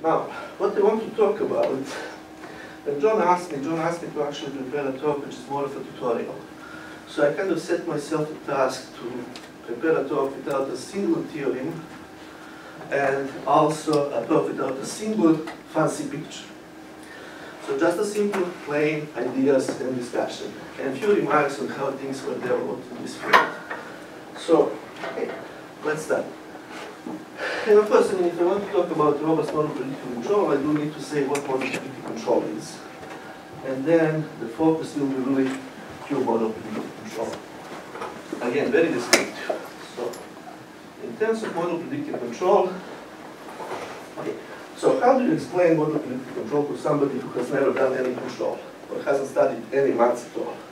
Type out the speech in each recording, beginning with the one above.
Now, what I want to talk about, when John asked me to actually prepare a talk which is more of a tutorial. So I kind of set myself a task to prepare a talk without a single theorem, and also a talk without a single fancy picture. So just a simple, plain ideas and discussion, and a few remarks on how things were developed in this field. So, okay, let's start. And of course, I mean, if I want to talk about robust model predictive control, I do need to say what model predictive control is. And then the focus will be really pure model predictive control. Again, very descriptive. So, in terms of model predictive control, okay, so how do you explain model predictive control to somebody who has never done any control or hasn't studied any maths at all?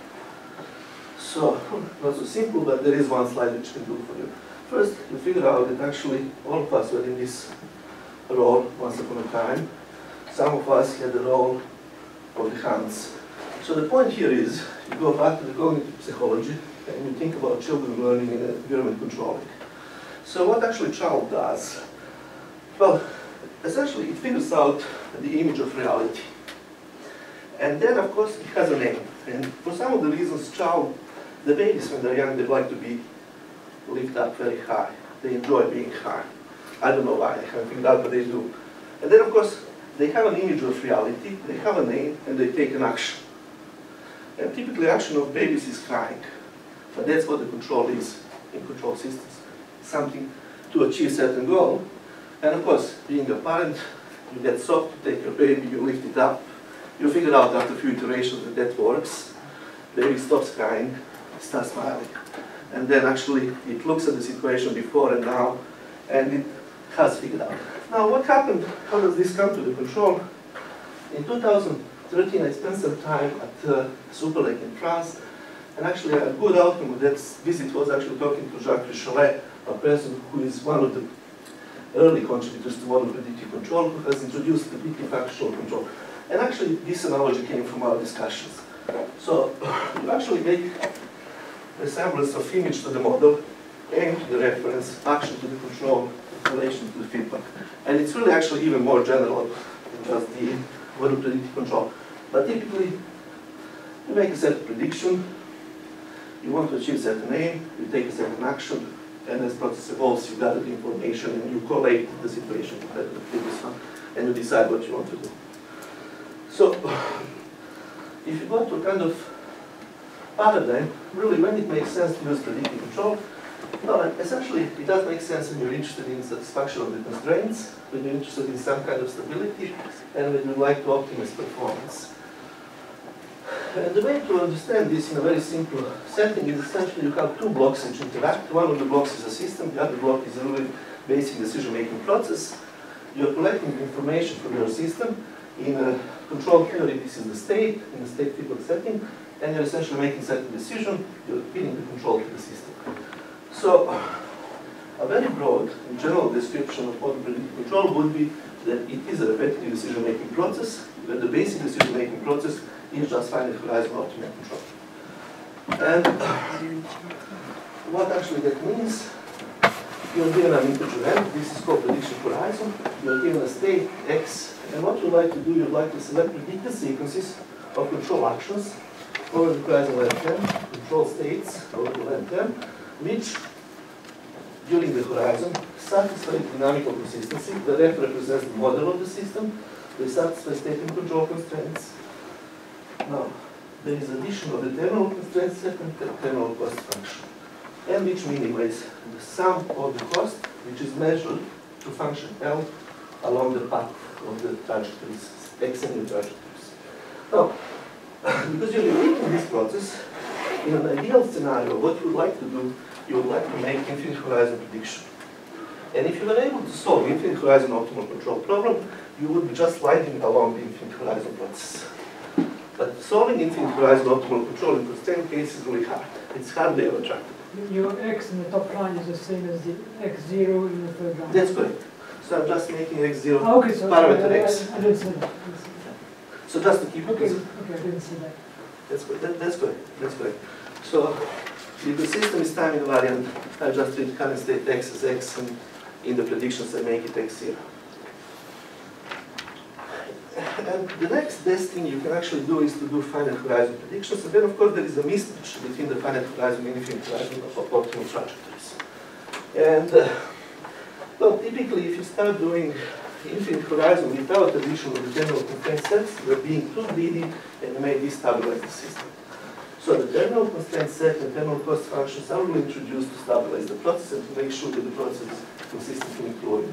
So, not so simple, but there is one slide which can do for you. First, you figure out that actually all of us were in this role once upon a time. Some of us had the role of the hands. So the point here is, you go back to the cognitive psychology and you think about children learning and environment controlling. So what actually child does? Well, essentially it figures out the image of reality. And then of course it has a name. And for some of the reasons the babies when they're young, they like to be lifted up very high. They enjoy being high. I don't know why, I haven't figured out, but they do. And then of course they have an image of reality, they have a name, and they take an action. And typically action of babies is crying. But that's what the control is in control systems. Something to achieve certain goal. And of course, being a parent, you get soft to take your baby, you lift it up. You figure out after a few iterations that that works. Baby stops crying, starts smiling. And then actually it looks at the situation before and now, and it has figured out. Now what happened, how does this come to the control? In 2013 I spent some time at Super Lake in France, and actually a good outcome of that visit was actually talking to Jacques Richelet, a person who is one of the early contributors to model predictive control, who has introduced predictive functional control. And actually this analogy came from our discussions. So you actually make resemblance of image to the model, aim to the reference, action to the control, relation to the feedback. And it's really actually even more general than just the model predictive control. But typically, you make a certain prediction, you want to achieve a certain aim, you take a certain action, and as the process evolves, you gather the information and you collate the situation compared to the previous one, and you decide what you want to do. So, if you go to a kind of paradigm, really when it makes sense to use predictive control, well, essentially it does make sense when you're interested in satisfaction of the constraints, when you're interested in some kind of stability, and when you like to optimize performance. And the way to understand this in a very simple setting is essentially you have two blocks which interact. One of the blocks is a system, the other block is a really basic decision-making process. You're collecting information from your system. In a control theory, this is the state, in a state feedback setting, and you're essentially making certain decision, you're feeding the control to the system. So, a very broad and general description of model predictive control would be that it is a repetitive decision-making process, where the basic decision-making process is just finite horizon optimal control. And what actually that means, you're given an integer n, this is called prediction horizon, you're given a state x, and what you'd like to do, you'd like to select predicted sequences of control actions over the horizon length term, control states over the length term, which, during the horizon, satisfy dynamical consistency. The F represents the model of the system. They satisfy state and control constraints. Now, there is addition of the terminal constraint set and the terminal cost function, and which minimizes the sum of the cost, which is measured to function L along the path of the trajectories, x and the trajectories. Now, because you're repeating this process, in an ideal scenario, what you would like to do, you would like to make infinite horizon prediction. And if you were able to solve infinite horizon optimal control problem, you would be just sliding along the infinite horizon process. But solving infinite horizon optimal control in constraint case is really hard. It's hardly ever tractable. Your x in the top line is the same as the x0 in the third line. That's correct. So I'm just making x0 okay, so parameter x. I didn't see that. So just to keep it. Okay, I didn't see that. That's good. That's good. That's good. So if the system is time invariant, I just treat current state x as x, and in the predictions I make it x0. And the next best thing you can actually do is to do finite horizon predictions. And then, of course, there is a mismatch between the finite horizon and infinite horizon of optimal trajectories. And, well, typically, if you start doing infinite horizon without addition of the terminal constraint sets, you're being too greedy and you may destabilize the system. So the terminal constraint set and terminal cost functions are really introduced to stabilize the process and to make sure that the process is consistently improving.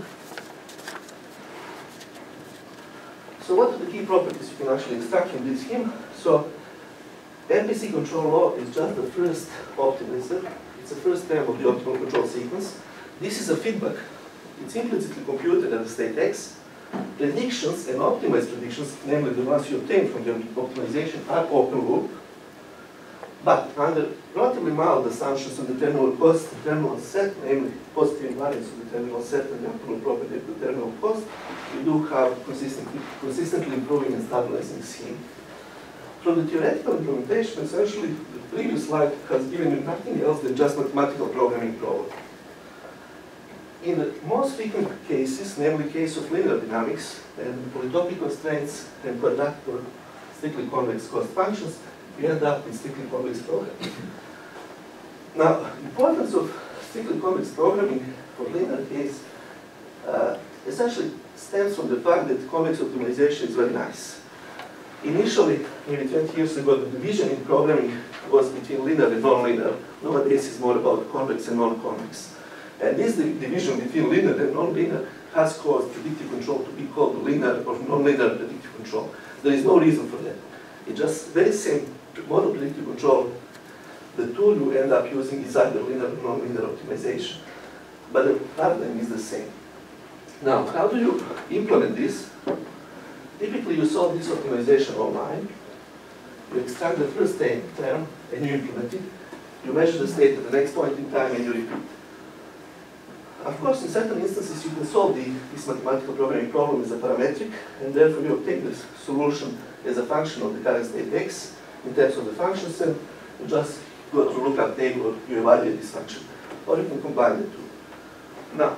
So what are the key properties you can actually extract from this scheme? So MPC control law is just the first optimizer. It's the first term of the optimal control sequence. This is a feedback. It's implicitly computed at the state X. Predictions and optimized predictions, namely the ones you obtain from the optimization, are open loop. But under relatively mild assumptions on the terminal cost and terminal set, namely positive invariance of the terminal set and the optimal property of the terminal cost, we do have consistently improving and stabilizing scheme. From the theoretical implementation, essentially, the previous slide has given you nothing else than just mathematical programming problem. In the most frequent cases, namely case of linear dynamics and polytopic constraints and quadratic or strictly convex cost functions, we end up in strictly convex programming. Now, the importance of strictly convex programming for linear case essentially stems from the fact that convex optimization is very nice. Initially, maybe 20 years ago, the division in programming was between linear and non-linear. Nowadays, it's more about convex and non-convex. And this division between linear and non-linear has caused predictive control to be called linear or non-linear predictive control. There is no reason for that. It's just very same model predictive control. The tool you end up using is either linear or non-linear optimization. But the paradigm is the same. Now, how do you implement this? Typically, you solve this optimization online. You extract the first term and you implement it. You measure the state at the next point in time and you repeat. Of course, in certain instances, you can solve this mathematical programming problem as a parametric, and therefore you obtain the solution as a function of the current state X in terms of the function set. You just go to lookup table, you evaluate this function, or you can combine the two. Now,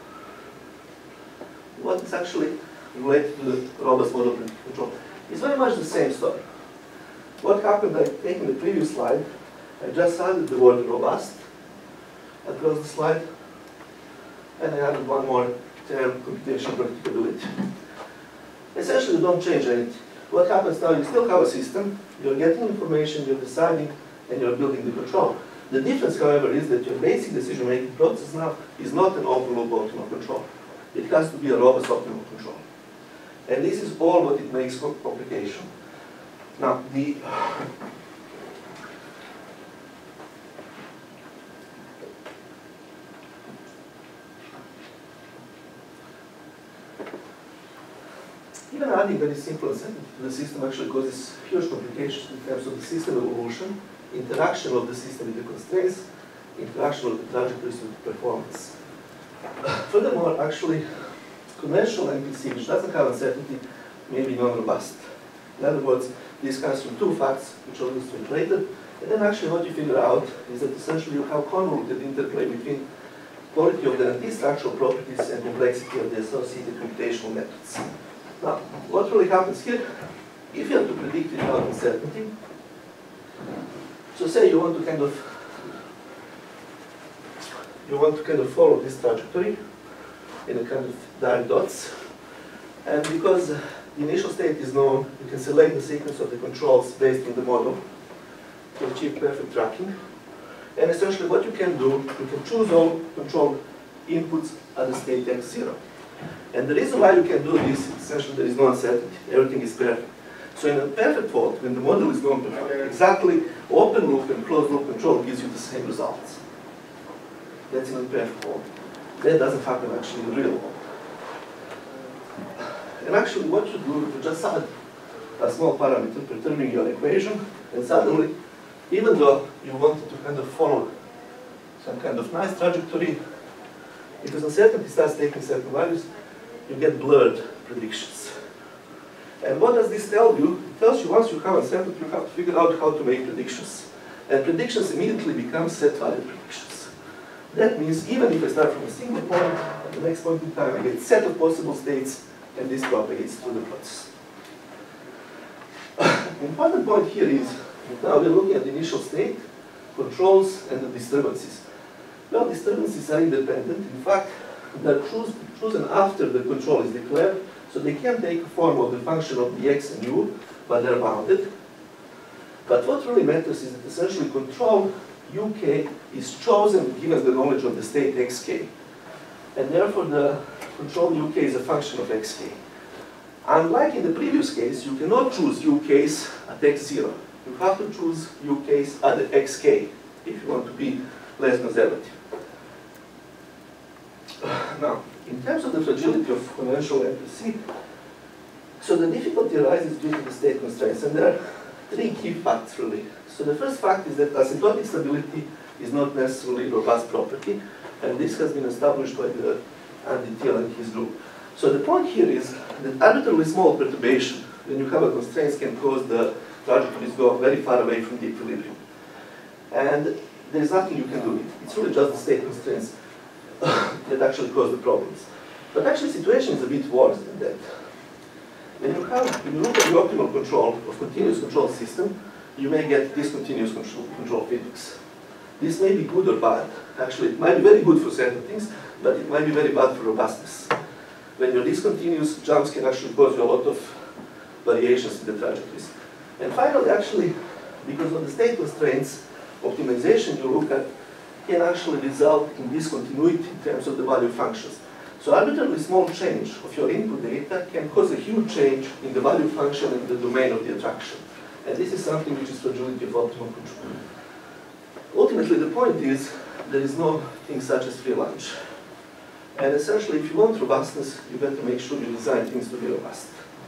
what is actually related to the robust model predictive control? It's very much the same story. What happened, by taking the previous slide, I just added the word robust across the slide, and I added one more term, computational practicability. Essentially, you don't change anything. What happens now, you still have a system, you're getting information, you're deciding, and you're building the control. The difference, however, is that your basic decision-making process now is not an open-loop optimal control. It has to be a robust optimal control. And this is all what it makes complication. Now, even adding very simple uncertainty to the system actually causes huge complications in terms of the system evolution, interaction of the system with the constraints, interaction of the trajectories with the performance. Furthermore, actually, conventional MPC, which doesn't have uncertainty, may be non-robust. In other words, this comes from two facts, which are illustrated later, and then actually what you figure out is that essentially you have convoluted interplay between quality of the anti-structural properties and complexity of the associated computational methods. Now, what really happens here, if you have to predict without uncertainty, so say you want to kind of follow this trajectory in a kind of direct dots, and because the initial state is known, you can select the sequence of the controls based on the model to achieve perfect tracking. And essentially what you can do, you can choose all control inputs at the state x0. And the reason why you can do this is essentially there is no uncertainty, everything is perfect. So in a perfect fault, when the model is known perfect, exactly open loop and closed loop control gives you the same results. That's in a perfect fault. That doesn't happen actually in the real world. And actually what you do, you just add a small parameter perturbing your equation, and suddenly, even though you wanted to kind of follow some kind of nice trajectory, because uncertainty starts taking certain values, you get blurred predictions. And what does this tell you? It tells you once you have uncertainty, you have to figure out how to make predictions. And predictions immediately become set value predictions. That means even if I start from a single point, at the next point in time I get a set of possible states, and this propagates through the process. important point here is, now we're looking at the initial state, controls, and the disturbances. Well, disturbances are independent. In fact, they're chosen after the control is declared, so they can take a form of the function of the x and u, but they're bounded. But what really matters is that essentially control uk is chosen given the knowledge of the state xk. And therefore the control uk is a function of xk. Unlike in the previous case, you cannot choose uk's at x0. You have to choose uk's at xk if you want to be less conservative. Now, in terms of the fragility of conventional MPC, so the difficulty arises due to the state constraints, and there are three key facts really. So the first fact is that asymptotic stability is not necessarily a robust property, and this has been established by Andy Thiel and his group. So the point here is that arbitrarily small perturbation, when you have a constraint, can cause the trajectories go very far away from the equilibrium. And there is nothing you can do. It's really just the state constraints that actually cause the problems. But actually the situation is a bit worse than that. When you look at the optimal control of continuous control system, you may get discontinuous control physics. This may be good or bad. Actually, it might be very good for certain things, but it might be very bad for robustness. When your discontinuous jumps can actually cause you a lot of variations in the trajectories. And finally, actually, because of the state constraints, optimization you look at can actually result in discontinuity in terms of the value functions. So arbitrarily small change of your input data can cause a huge change in the value function and the domain of the attraction. And this is something which is fragility of optimal control. Ultimately, the point is there is no thing such as free lunch. And essentially, if you want robustness, you better make sure you design things to be robust.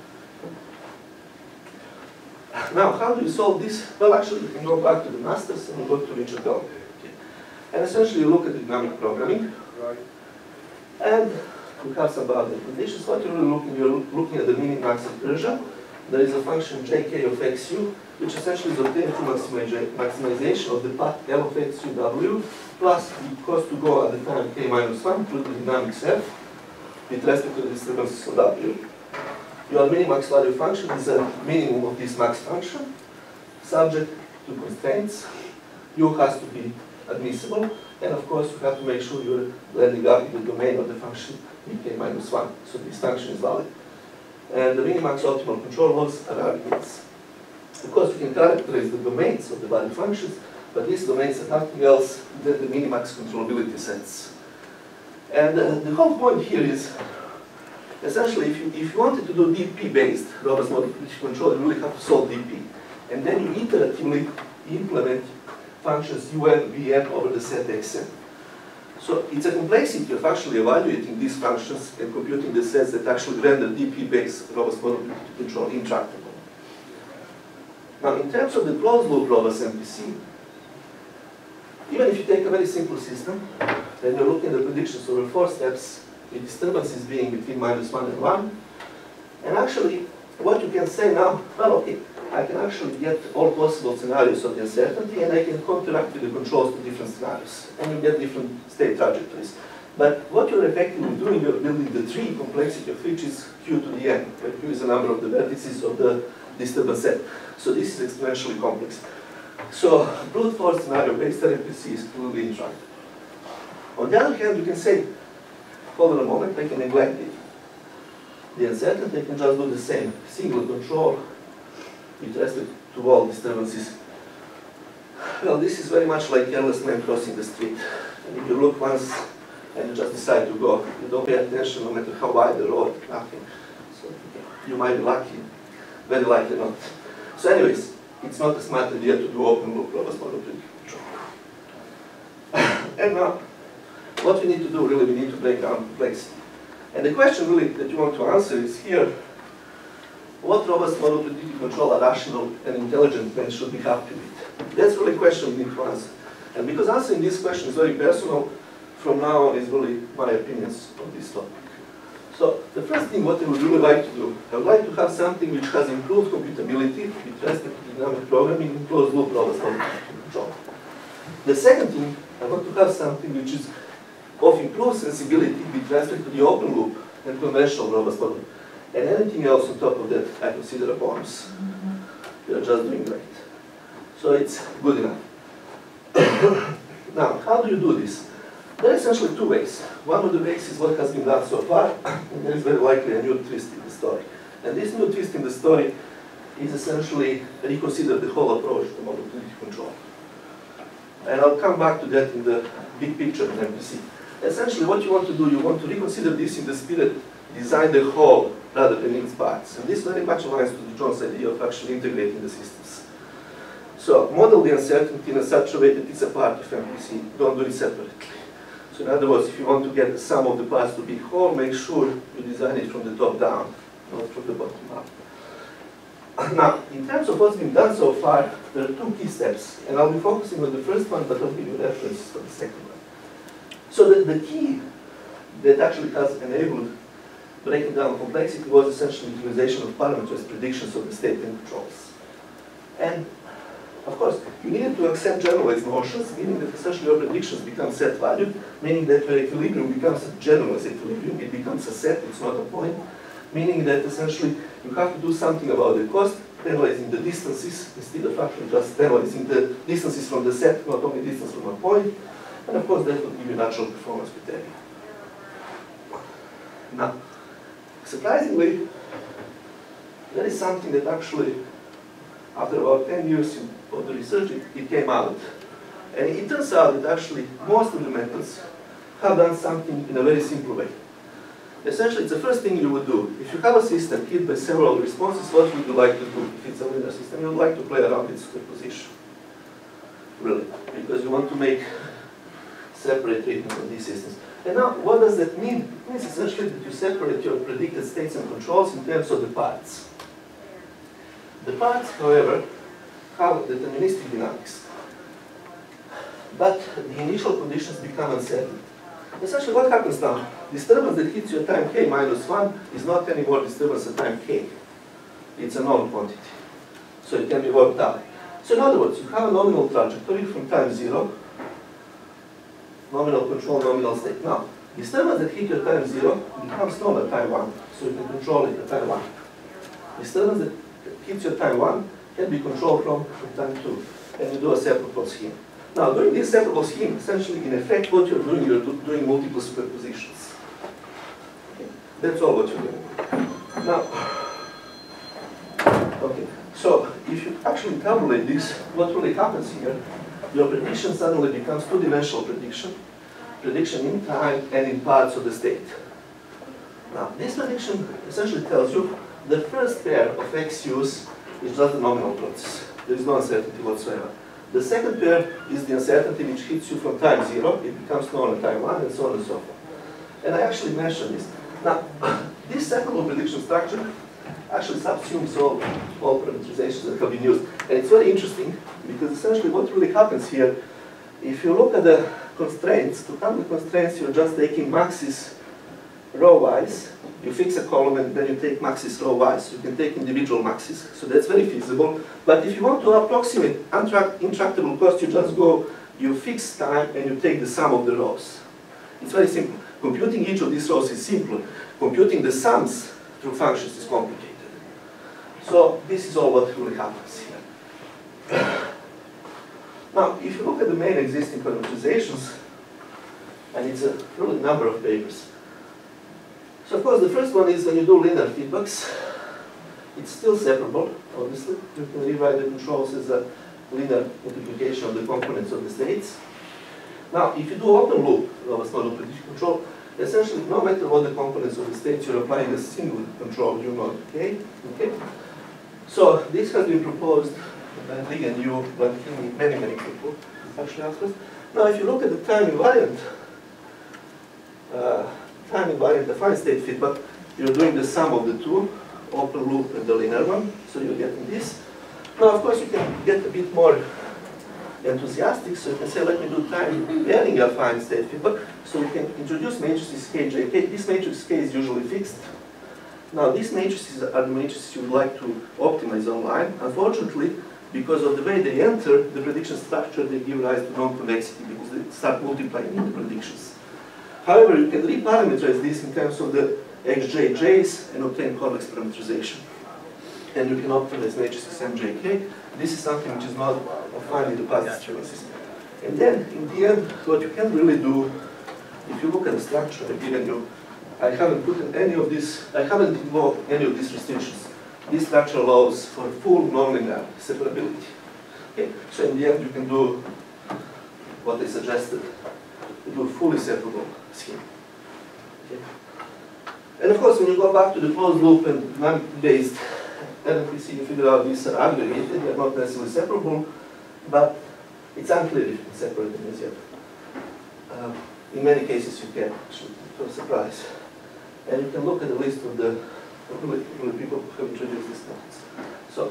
Now, how do you solve this? Well, actually, you can go back to the masters and go to Richard Bldg. Okay. And essentially, you look at dynamic programming. Right. And we have some boundary conditions. What you're looking at the minimax recursion. There is a function jk of xu, which essentially is obtained through maximization of the path L of xu w plus the cost to go at the time k minus 1 through the dynamics f with respect to the disturbances of w. Your minimax value function is a minimum of this max function, subject to constraints. U has to be admissible, and of course you have to make sure you're blending up in the domain of the function k minus 1, so this function is valid. And the minimax optimal control laws are arguments. Of course, you can characterize the domains of the value functions, but these domains are nothing else than the minimax controllability sets. And the whole point here is, essentially, if you wanted to do DP-based robust multiplication control, you really have to solve DP. And then you iteratively implement functions un, vn over the set xn. So it's a complexity of actually evaluating these functions and computing the sets that actually render DP-based robust multiplication control intractable. Now, in terms of the closed loop robust MPC, even if you take a very simple system, then you're looking at the predictions over 4 steps, with disturbances being between -1 and 1. And actually, what you can say now, well, okay, I can actually get all possible scenarios of the uncertainty, and I can counteract with the controls to different scenarios, and you get different state trajectories. But what you're effectively doing, you're building the tree, complexity of which is q to the n, where q is the number of the vertices of the disturbance set. So this is exponentially complex. So brute force scenario-based RMPC is clearly intractable. On the other hand, you can say, hold on a moment, I can neglect it. The uncertainty, I can just do the same, single control with respect to all disturbances. Well, this is very much like careless man crossing the street. And if you look once and you just decide to go, you don't pay attention no matter how wide the road, nothing. So you might be lucky, very likely not. So anyways, it's not a smart idea to do open loop robust multiplication control. And now, what we need to do, really, we need to break down complexity. And the question really that you want to answer is here, what robust multiplication control a rational and intelligent man should be happy with? That's really a question we need to answer. And because answering this question is very personal, from now on is really my opinions on this topic. So the first thing what I would really like to do, I would like to have something which has improved computability with respect to dynamic programming in closed loop robust multiplication control. The second thing, I want to have something which is of improved sensibility with respect to the open loop and conventional robust multiplication. And anything else on top of that, I consider a bonus. you're just doing great. So it's good enough. Now, how do you do this? There are essentially two ways. One of the ways is what has been done so far, and there is very likely a new twist in the story. And this new twist in the story is essentially reconsider the whole approach to model predictive control. And I'll come back to that in the big picture in MPC. Essentially, what you want to do, you want to reconsider this in the spirit, design the whole rather than its parts. And this very much aligns to John's idea of actually integrating the systems. So, model the uncertainty in such a way that it's a part of MPC. Don't do it separately. So in other words, if you want to get the sum of the parts to be whole, make sure you design it from the top down, not from the bottom up. Now, in terms of what's been done so far, there are two key steps. And I'll be focusing on the first one, but I'll give you references for the second one. So the key that actually has enabled breaking down complexity was essentially utilization of parameters, predictions of the state and controls. And of course, you needed to accept generalized notions, meaning that essentially your predictions become set valued, meaning that your equilibrium becomes a generalized equilibrium, it becomes a set, it's not a point, meaning that essentially you have to do something about the cost, analyzing the distances, instead of actually just analyzing the distances from the set, not only distance from a point, and of course that will give you natural performance criteria. Now, surprisingly, there is something that actually, after about 10 years of the research, it came out. And it turns out that actually most of the methods have done something in a very simple way. Essentially, it's the first thing you would do. If you have a system hit by several responses, what would you like to do? If it's a linear system, you would like to play around with superposition. Really, because you want to make separate treatment of these systems. And now, what does that mean? It means essentially that you separate your predicted states and controls in terms of the parts. The parts, however, have deterministic dynamics. But the initial conditions become uncertain. Essentially, what happens now? Disturbance that hits you at time k minus 1 is not anymore disturbance at time k. It's a known quantity. So it can be worked out. So in other words, you have a nominal trajectory from time 0, nominal control, nominal state. Now, disturbance that hit you at time 0 becomes known at time 1, so you can control it at time 1. Disturbance that hits you at time 1 can be controlled from time 2, and you do a separable scheme. Now, doing this separable scheme, essentially, in effect, what you're doing multiple superpositions. Okay. That's all what you're doing. Now, okay, so if you actually tabulate this, what really happens here, your prediction suddenly becomes two-dimensional prediction in time and in parts of the state. Now, this prediction essentially tells you the first pair of XUs is just a nominal process. There is no uncertainty whatsoever. The second pair is the uncertainty which hits you from time 0, it becomes known at time 1, and so on and so forth. And I actually mentioned this. Now, this separable prediction structure actually subsumes all parameterizations that have been used. And it's very interesting, because essentially what really happens here, if you look at the constraints, to handle the constraints, you're just taking maxes row-wise. You fix a column and then you take maxes row-wise. You can take individual maxes, so that's very feasible. But if you want to approximate intractable cost, you just go, you fix time and you take the sum of the rows. It's very simple. Computing each of these rows is simple. Computing the sums through functions is complicated. So this is all what really happens here. Now, if you look at the main existing parameterizations, and it's a really number of papers. So of course, the first one is when you do linear feedbacks, it's still separable, obviously. You can rewrite the controls as a linear multiplication of the components of the states. Now, if you do open loop, robust model prediction control, essentially, no matter what the components of the states, you're applying a single control U0, okay? So this has been proposed by Bldg and you, but many people actually afterwards. Now, if you look at the time invariant defined state feedback, you're doing the sum of the two, open loop and the linear one, so you're getting this. Now, of course, you can get a bit more enthusiastic, so you can say, let me do time varying affine state feedback. So we can introduce matrices K, J, K. This matrix K is usually fixed. Now, these matrices are the matrices you would like to optimize online. Unfortunately, because of the way they enter the prediction structure, they give rise to non-convexity because they start multiplying in the predictions. However, you can reparameterize this in terms of the XJJs and obtain convex parameterization. and you can optimize matrices MJK. This is something which is not defined in the past experiences. And then, in the end, what you can really do, if you look at the structure I've given you, I haven't put in any of this, I haven't involved any of these restrictions. This structure allows for full nonlinear separability. Okay? So in the end, you can do what I suggested. You do a fully separable scheme. Okay? And of course, when you go back to the closed loop and dynamic-based RMPC, you figure out these are aggregated, they are not necessarily separable, but it's unclear if you can separate them as yet. In many cases, you can, actually, to a surprise. And you can look at the list of the people who have introduced these methods. So,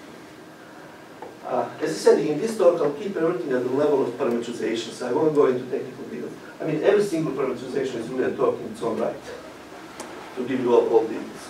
as I said, in this talk, I'll keep everything at the level of parameterization, so I won't go into technical details. I mean, every single parameterization is really a talk in its own right, to give you all details.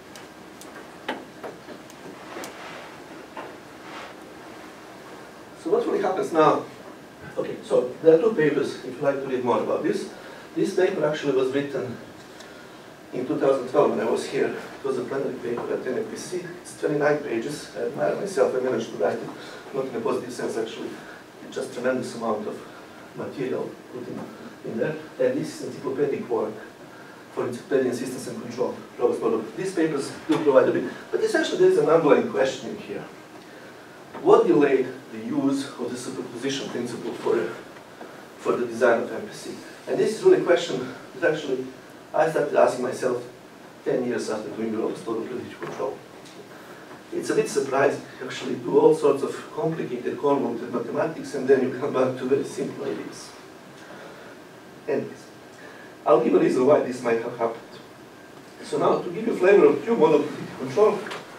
So what really happens now? Okay, so there are two papers, if you'd like to read more about this. This paper actually was written in 2012 when I was here. It was a plenary paper at TMPC. It's 29 pages. I admire myself, I managed to write it, not in a positive sense actually. It's just a tremendous amount of material put in there. And this is encyclopedic work for encyclopedic systems and control. These papers do provide a bit. But essentially there is an underlying question here. What delayed the use of the superposition principle for the design of MPC? And this is really a question that actually I started asking myself 10 years after doing the total predictive control. It's a bit surprising, actually, do all sorts of complicated, convoluted mathematics, and then you come back to very simple ideas. Anyways, I'll give a reason why this might have happened. So now, to give you a flavor of tube model predictive control,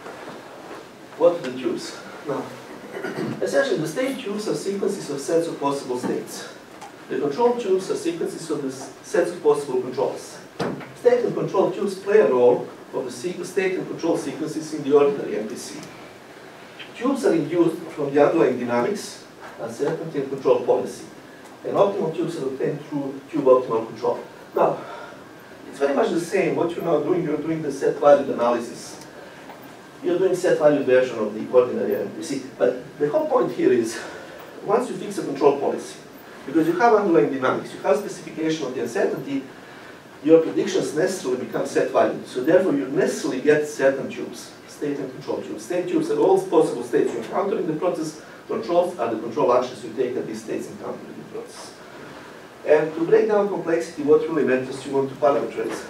what are the tubes? Now, essentially, the state tubes are sequences of sets of possible states. The control tubes are sequences of the sets of possible controls. State and control tubes play a role of the state and control sequences in the ordinary MPC. Tubes are induced from the underlying dynamics, uncertainty, and control policy. And optimal tubes are obtained through tube optimal control. Now, it's very much the same. What you're now doing, you're doing the set-valued analysis. You're doing set-valued version of the ordinary MPC. But the whole point here is, once you fix a control policy, because you have underlying dynamics, you have specification of the uncertainty, your predictions necessarily become set-valued. So therefore, you necessarily get certain tubes, state and control tubes. State tubes are all possible states you encounter in the process. Controls are the control actions you take at these states encountered in the process. And to break down complexity, what really matters, you want to parameterize.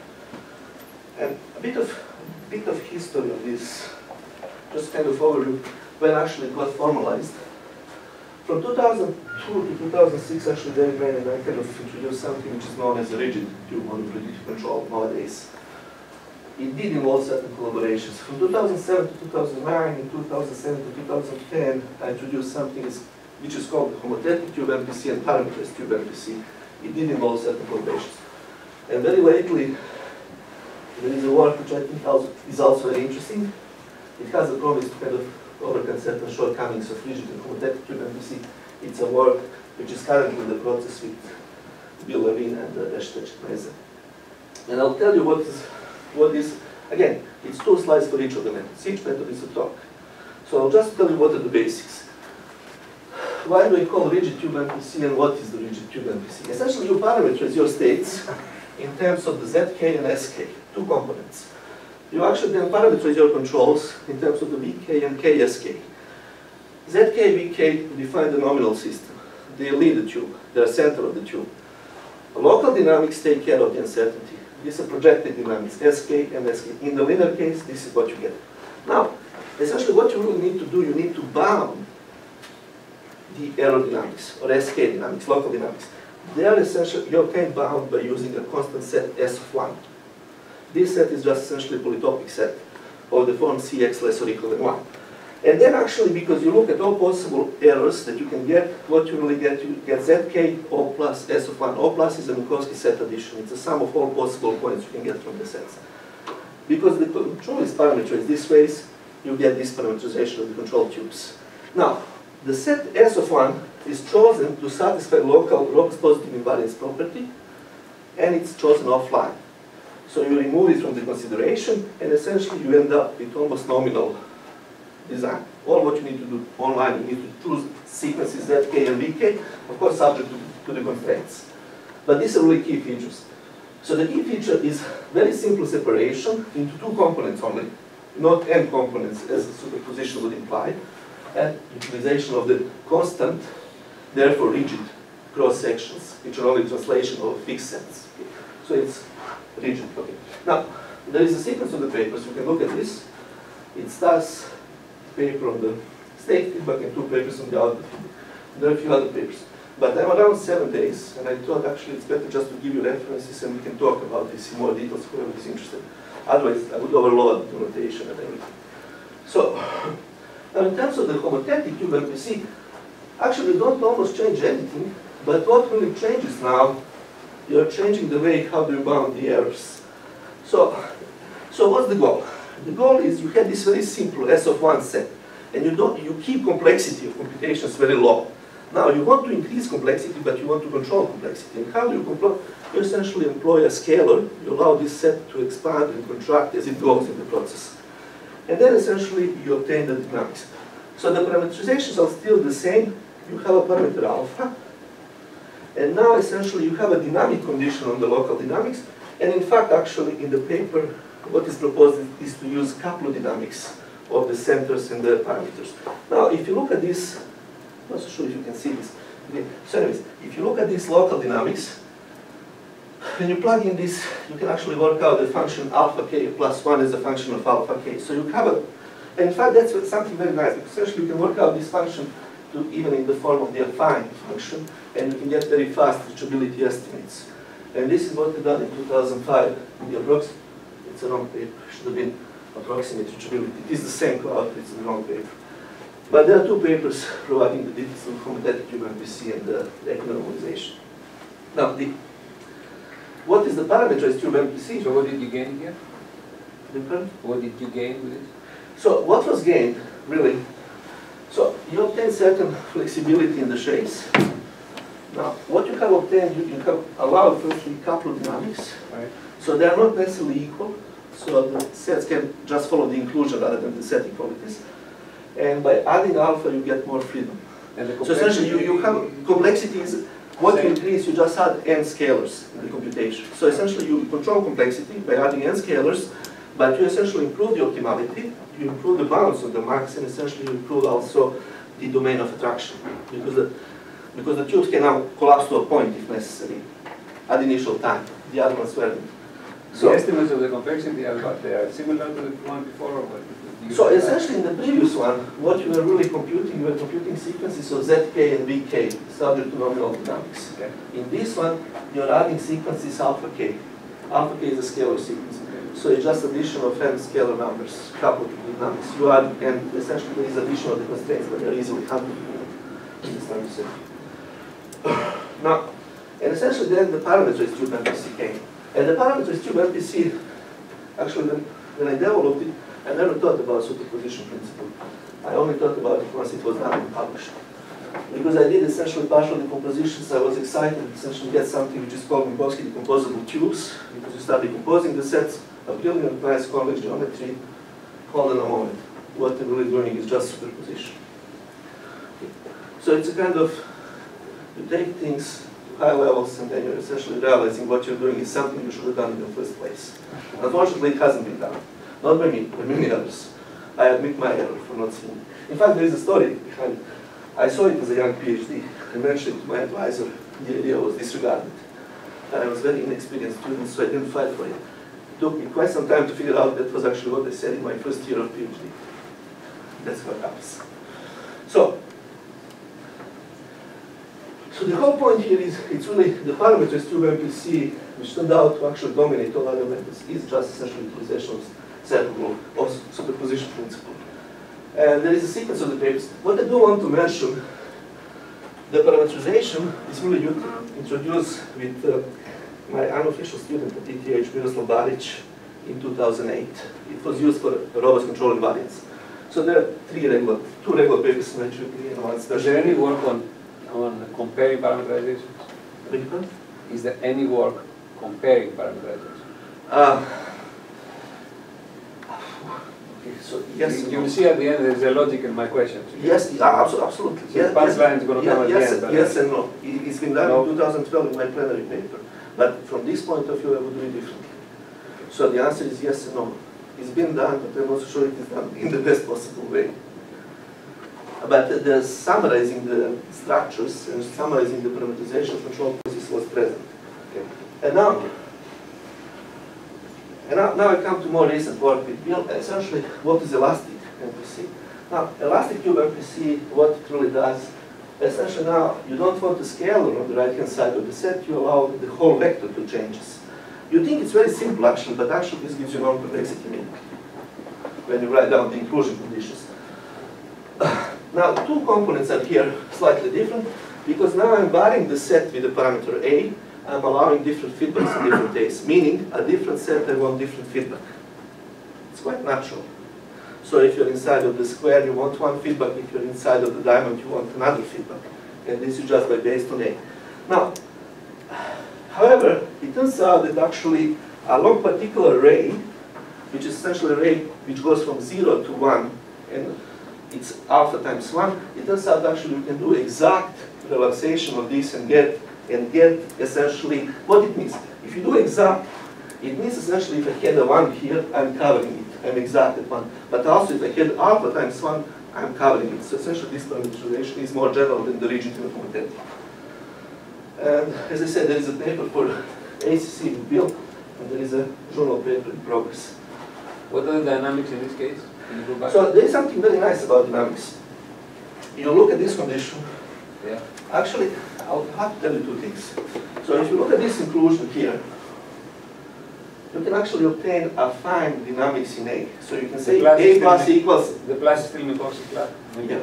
And a bit of history of this, just kind of overview, when actually it got formalized. From 2002 to 2006, actually, David Mann and I kind of introduced something which is known as a rigid tube model predictive control nowadays. It did involve certain collaborations. From 2007 to 2009, in 2007 to 2010, I introduced something which is called homothetic tube MPC and parameterized tube MPC. It did involve certain collaborations. And very lately, there is a work which I think is also very interesting. It has a promise to kind of overcome certain shortcomings of rigid and homothetic tube MPC. It's a work which is currently in the process with Bill Levine and Eshtet Meze. And I'll tell you what is, again, it's 2 slides for each of the methods. Each method is a talk. So I'll just tell you what are the basics. Why do I call rigid tube MPC and what is the rigid tube MPC? Essentially, you parameterize your states in terms of the ZK and SK, 2 components. You actually then parameterize your controls in terms of the VK and KSK. ZK, VK define the nominal system. They lead the tube. They are center of the tube. Local dynamics take care of the uncertainty. These are projected dynamics, SK and SK. In the linear case, this is what you get. Now, essentially what you really need to do, you need to bound the aerodynamics, or SK dynamics, local dynamics. They are essentially, you obtain bound by using a constant set S of 1. This set is just essentially a polytopic set of the form Cx less or equal than 1. And then actually, because you look at all possible errors that you can get, what you really get, you get Zk O plus S of 1. O plus is a Minkowski set addition. It's a sum of all possible points you can get from the sets. Because the control is parameterized this way, you get this parameterization of the control tubes. Now, the set S of 1 is chosen to satisfy local positive invariance property, and it's chosen offline. So you remove it from the consideration, and essentially you end up with almost nominal design. All what you need to do online, you need to choose sequences ZK and VK, of course subject to the constraints. But these are really key features. So the key feature is very simple separation into two components only, not n components as the superposition would imply, and utilization of the constant, therefore rigid cross sections, which are only translation of fixed sets. Okay. So it's rigid. Okay. Now, there is a sequence of the papers. You can look at this. It starts paper on the state feedback and 2 papers on the output feedback. There are a few other papers. But I'm around 7 days, and I thought actually it's better just to give you references and we can talk about this in more details, whoever is interested. Otherwise, I would overload the notation and everything. So, now in terms of the homothetic cube MPC, actually we don't almost change anything, but what really changes now, you're changing the way how do you bound the errors. So what's the goal? The goal is you have this very simple S of 1 set, and you keep complexity of computations very low. Now you want to increase complexity, but you want to control complexity. And how do you control? You essentially employ a scalar. You allow this set to expand and contract as it goes in the process. And then essentially you obtain the dynamics. So the parameterizations are still the same. You have a parameter alpha. And now essentially you have a dynamic condition on the local dynamics. And in fact, actually in the paper, what is proposed is to use coupler-dynamics of the centers and the parameters. Now, if you look at this, I'm not so sure if you can see this. Okay. So anyways, if you look at these local dynamics, when you plug in this, you can actually work out the function alpha k plus 1 as a function of alpha k. So you have a, and in fact, that's something very nice, because essentially you can work out this function to even in the form of the affine function, and you can get very fast reachability estimates. And this is what we done in 2005 in the approximate. It's a wrong paper. It should have been approximate reachability. It is the same cloud, it's the wrong paper. But there are 2 papers providing the details of homothetic cube MPC and the equinormalization. Now, what is the parameterized cube MPC? So what did you gain here? Different? What did you gain with it? So what was gained, really? So you obtain certain flexibility in the shapes. Now, what you have obtained, you have allowed firstly couple dynamics. Right. So they are not necessarily equal. So the sets can just follow the inclusion rather than the set equalities. And by adding alpha, you get more freedom. And the So essentially, you have complexity is what you increase, you just add n scalars in the computation. So essentially, you control complexity by adding n scalars, but you essentially improve the optimality, you improve the bounds of the max, and essentially you improve also the domain of attraction. Because the tubes can now collapse to a point if necessary at initial time. The other ones weren't. So the estimates of the complexity are what? They are similar to the one before, or what? So essentially in the previous one, what you were really computing, you were computing sequences of ZK and VK, subject to nominal dynamics. Okay. In this one, you're adding sequences alpha k. Alpha k is a scalar sequence. So it's just addition of n scalar numbers coupled to the dynamics. You add, and essentially there is addition of the constraints, but they're easily handled. Now, and essentially then the parameterized tube MPC came. And the parameterized tube MPC, actually when I developed it, I never thought about superposition principle. I only thought about it once it was done and published. Because I did essentially partial decompositions, I was excited to essentially get something which is called Minkowski decomposable tubes, because you start decomposing the sets of brilliant nice convex geometry. Hold on a moment. What I'm really doing is just superposition. So it's a kind of, you take things to high levels and then you're essentially realizing what you're doing is something you should have done in the first place. Unfortunately, it hasn't been done. Not by me, by many others. I admit my error for not seeing it. In fact, there is a story behind it. I saw it as a young PhD. I mentioned it to my advisor. The idea was disregarded. And I was a very inexperienced student, so I didn't fight for it. It took me quite some time to figure out that was actually what they said in my first year of PhD. That's what happens. So the whole point here is, it's really the parameters tube MPC, which turned out to actually dominate all other methods, is just essentially utilization of superposition principle. And there is a sequence of the papers. What I do want to mention, the parameterization is really introduced with my unofficial student at ETH, Miroslav Baric, in 2008. It was used for robust control invariance. So there are two regular papers in HVP and one special. Is there any work on comparing parameterizations? Because? Is there any work comparing parameterizations? Okay, so yes. You will see at the end there is a logic in my question. Yes, absolutely. So the punchline is going to come at the end. Yes and no. It's been done in 2012 in my plenary paper. But from this point of view, I would do it differently. So the answer is yes and no. It's been done, but I'm not sure it is done in the best possible way. But the summarizing the structures and summarizing the parameterization control process was present. Okay. And now I come to more recent work with Bill. Essentially, what is elastic MPC? Now, elastic cube MPC, what it really does, essentially now you don't want a scalar on the right-hand side of the set, you allow the whole vector to changes. You think it's very simple actually, but actually this gives you more complexity when you write down the inclusion conditions. Now, two components are here slightly different, because now I'm varying the set with the parameter A. I'm allowing different feedbacks in different days, meaning a different set, I want different feedback. It's quite natural. So if you're inside of the square, you want one feedback. If you're inside of the diamond, you want another feedback. And this is just based on A. Now, however, it turns out that actually along particular array, which is essentially an array which goes from 0 to 1, and it's alpha times 1, it turns out actually we can do exact relaxation of this and get essentially what it means. If you do exact, it means essentially if I had a 1 here, I'm covering it. I'm exact at 1. But also if I had alpha times 1, I'm covering it. So essentially this parameterization is more general than the rigid uniformity. And as I said, there is a paper for ACC in Bill, and there is a journal paper in progress. What are the dynamics in this case? Can you go back? So there is something very nice about dynamics. You look at this condition. Yeah. Actually, I'll have to tell you two things. So if you look at this inclusion here, you can actually obtain a fine dynamics in A. So you can say A plus equals... The plus is still Minkowski plus. Yeah.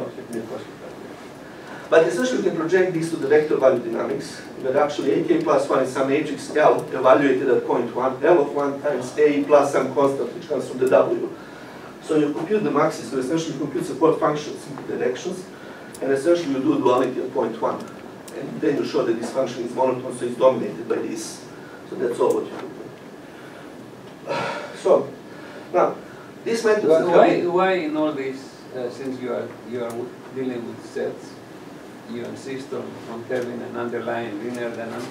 But essentially you can project this to the vector value dynamics, that actually AK plus 1 is some matrix L evaluated at point 1, L of 1 times A plus some constant which comes from the W. So you compute the maxis, so essentially you compute support functions in the directions, and essentially you do duality at point 1. And then you show that this function is monotone, so it's dominated by this. So that's all what you do. So, now, this method... Why in all this, since you are dealing with sets, you insist on having an underlying linear dynamic?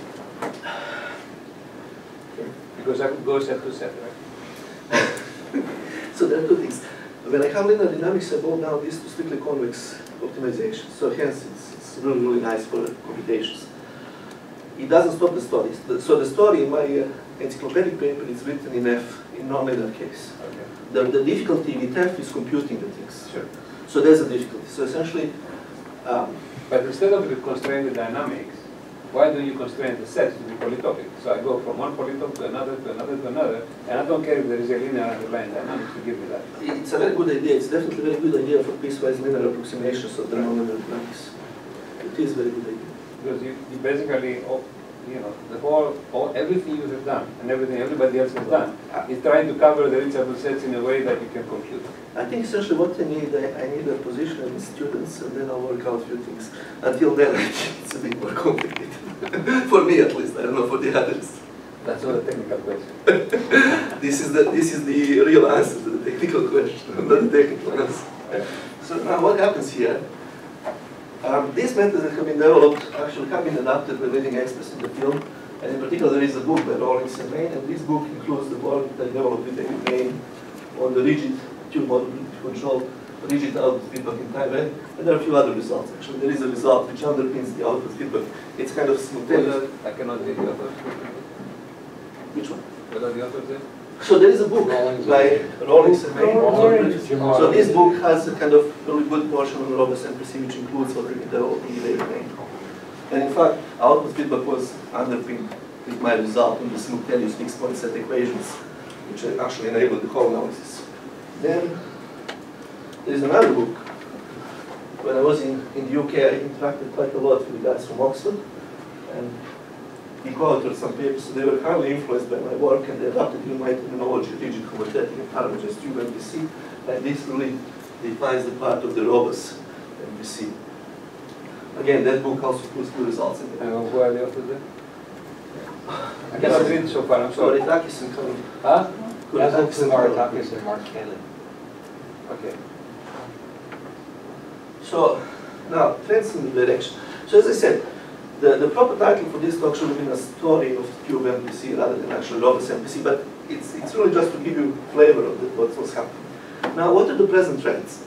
Because I could go set to set, right? So there are two things. When I have linear dynamics, I boil down this to strictly convex optimization. So hence, it's really, really nice for computations. It doesn't stop the story. So the story in my encyclopedic paper is written in F, in non-linear case. Okay. The difficulty with F is computing the things. Sure. So there's a difficulty. So essentially... but instead of constraining the dynamics, why do you constrain the sets to be polytopic? So I go from one polytope to another, to another, to another, and I don't care if there is a linear underlying dynamics to give me that. It's a very good idea. It's definitely a very good idea for piecewise linear approximations of the non-linear dynamics. It is a very good idea. Because you basically, everything you have done and everything everybody else has done is trying to cover the reachable sets in a way that you can compute. I think essentially what I need a position of the students, and then I'll work out a few things. Until then, I think it's a bit more complicated. For me at least, I don't know for the others. That's not a technical question. This is the real answer to the technical question, not the technical answer. So now what happens here? These methods that have been developed actually have been adapted by leading experts in the field, and in particular there is a book by Rawlings and Main, and this book includes the work that I developed with David Main on the rigid tube model control, rigid output feedback in time, and there are a few other results. Actually, there is a result which underpins the output feedback. It's kind of simultaneous. I cannot read the authors. Which one? What are the authors there? So there is a book by Rawlings and Main. So this book has a kind of really good portion on robust MPC, which includes what we've been developing in David Main. And in fact, output feedback was underpinned with my result in the simultaneous fixed point set equations, which actually enabled the whole analysis. Then there is another book. When I was in the UK, I interacted quite a lot with guys from Oxford, and he co-authored some papers, so they were highly influenced by my work, and they adapted in my terminology, rigid homothetic and parameterized tube MPC, and this really defines the part of the robust MPC. Again, that book also puts good results in it. And who are the authors there? I cannot read so far, I'm sorry. Takis and Kelly. Huh? Takis and Mark Kelly. Okay. So, now, trends in the direction. So as I said, the proper title for this talk should have been a story of Cube MPC rather than actually robust MPC, but it's really just to give you flavor of what's happening. Now, what are the present trends?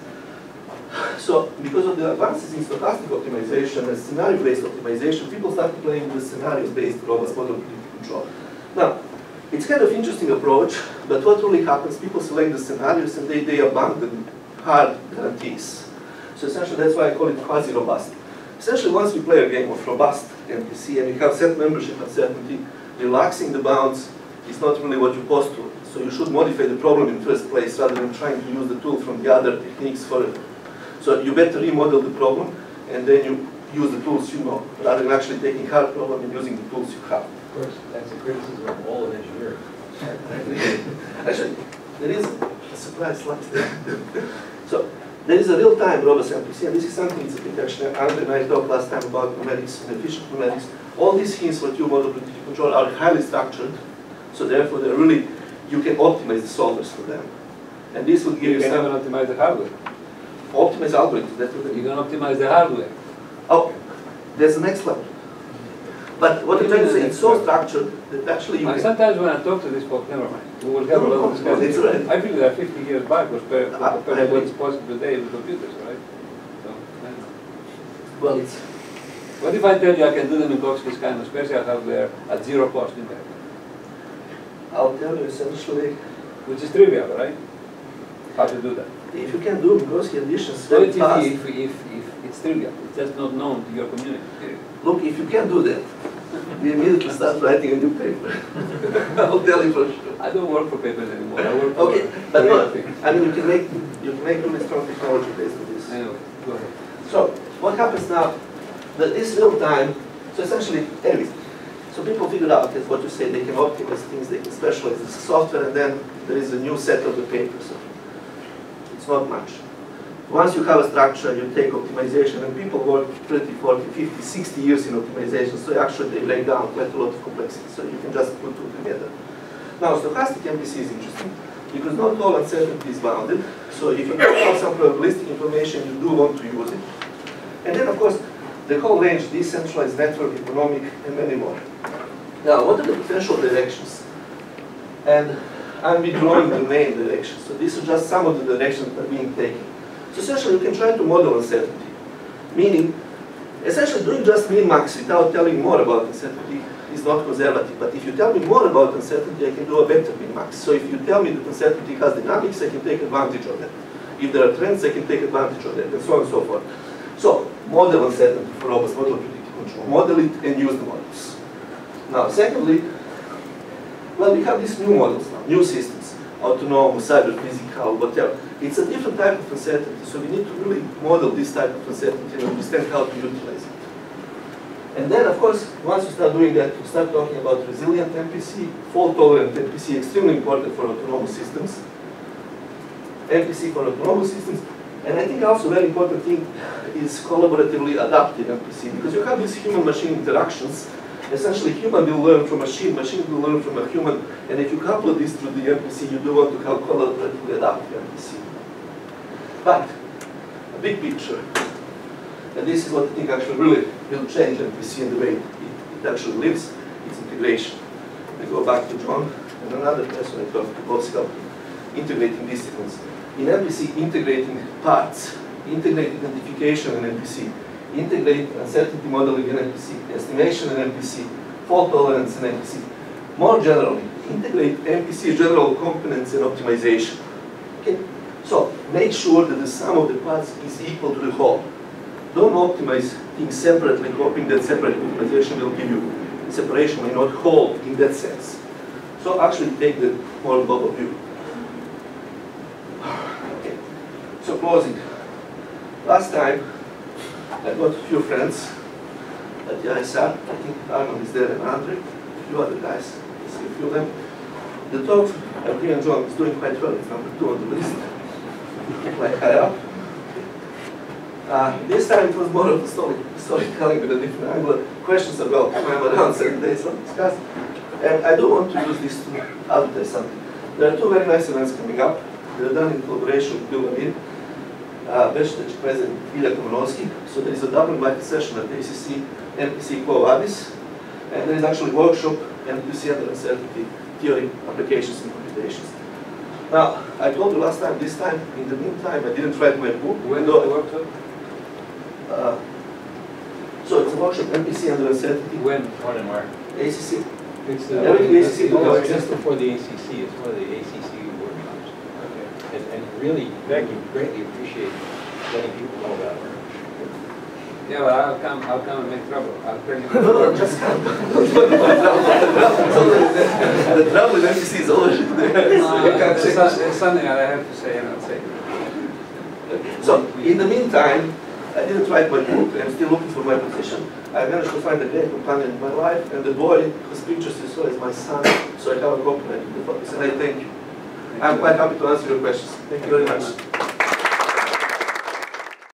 So, because of the advances in stochastic optimization and scenario-based optimization, people started playing with scenarios-based robust model predictive control. Now, it's kind of interesting approach, but what really happens, people select the scenarios and they abandon hard guarantees. So essentially, that's why I call it quasi-robust. Essentially, once you play a game of robust MPC and you have set membership uncertainty, relaxing the bounds is not really what you're supposed to. So you should modify the problem in the first place rather than trying to use the tool from the other techniques for it. So you better remodel the problem and then you use the tools you know, rather than actually taking hard problem and using the tools you have. Of course, that's a criticism of all of engineering. Actually, there is a surprise slide there. So there is a real-time robust MPC, and this is something that actually Andre and I talked last time about numerics and efficient numerics. All these hints for Q model predictive control are highly structured, so therefore they're really, you can optimize the solvers for them. And this will give you can some... even optimize the hardware. Optimize algorithms, that's what You can optimize the hardware. Oh, there's the next level. But what I'm trying to say, it's so structured that actually you can... Sometimes when I talk to this folk, never mind. We will have a lot of discussion. Right. I feel that 50 years back was compared to what's possible today with computers, right? So, well, it's... what if I tell you I can do them in Cox's kind of special hardware at zero cost in there? I'll tell you essentially... Which is trivial, right? How to do that? If you can do Minkowski additions So very fast... if it's trivial, it's just not known to your community. Look, if you can do that, we immediately start writing a new paper. I'll tell you for sure. I don't work for papers anymore. I work for Okay, but no, things. I mean, you can make really strong technology based on this. Anyway, go ahead. So, what happens now, that this real time, so essentially, anyway, so people figured out that what you say, they can optimize things, they can specialize the software, and then there is a new set of the papers. So it's not much. Once you have a structure, you take optimization, and people work 30, 40, 50, 60 years in optimization, so actually they break down quite a lot of complexity, so you can just put two together. Now, stochastic MPC is interesting, because not all uncertainty is bounded, so if you have some probabilistic information, you do want to use it. And then, of course, the whole range, decentralized network, economic, and many more. Now, what are the potential directions? And I'm withdrawing the main directions, so these are just some of the directions that are being taken. So essentially, you can try to model uncertainty, meaning, essentially doing just min-max without telling more about uncertainty is not conservative. But if you tell me more about uncertainty, I can do a better min-max. So if you tell me that uncertainty has dynamics, I can take advantage of that. If there are trends, I can take advantage of that, and so on and so forth. So, model uncertainty for robust model predictive control. Model it and use the models. Now, secondly, well, we have these new models now, new systems, autonomous, cyber-physical, whatever. It's a different type of uncertainty, so we need to really model this type of uncertainty and understand how to utilize it. And then, of course, once you start doing that, you start talking about resilient MPC, fault-tolerant MPC, extremely important for autonomous systems. MPC for autonomous systems. And I think also a very important thing is collaboratively adaptive MPC, because you have these human-machine interactions. Essentially, human will learn from machine, machine will learn from a human, and if you couple this through the MPC, you do want to have collaboratively adaptive MPC. But, a big picture, and this is what I think actually really will change MPC and the way it actually lives, it's integration. I go back to John, and another person I talked to both about integrating disciplines. In MPC, integrating parts, integrate identification in MPC, integrate uncertainty modeling in MPC, estimation in MPC, fault tolerance in MPC. More generally, integrate MPC general components and optimization. Okay? So, make sure that the sum of the parts is equal to the whole. Don't optimize things separately, hoping that separate optimization will give you separation may not whole in that sense. So actually take the more global view. Okay. So closing. Last time, I got a few friends at the ISR. I think Arnold is there and Andre, a few other guys. I see a few of them. The talk of Green and John is doing quite well. It's number 2 on the list. Like high up. This time it was more of a storytelling with a different angle. Questions are welcome. I'm around 7 days to discuss. And I don't want to use this to advertise something. There are two very nice events coming up. They're done in collaboration with Bill Amin, Bldg President Ilya Komanovsky. So there is a double invited session at ACC MPC Quo Vadis, and there is actually a workshop MBSE and uncertainty theory, applications, and computations. Now, I told you last time, this time, in the meantime, I didn't write my book. When do I work on? So it's a workshop MPC and uncertainty. When? When and where? ACC. It's ACC. just before the ACC. It's one of the ACC workshops. Okay. And really, greatly appreciate letting people know about it. Yeah, well, I'll come and make trouble. I'll tell you. No, just come. The trouble with MPC is always There's something I have to say and I'll say. So, in the meantime, I didn't write my book. I'm still looking for my position. I managed to find a great companion in my life, and the boy whose pictures you saw is my son, so I have a compliment in the focus, and I thank you. I'm quite happy to answer your questions. Thank you very much.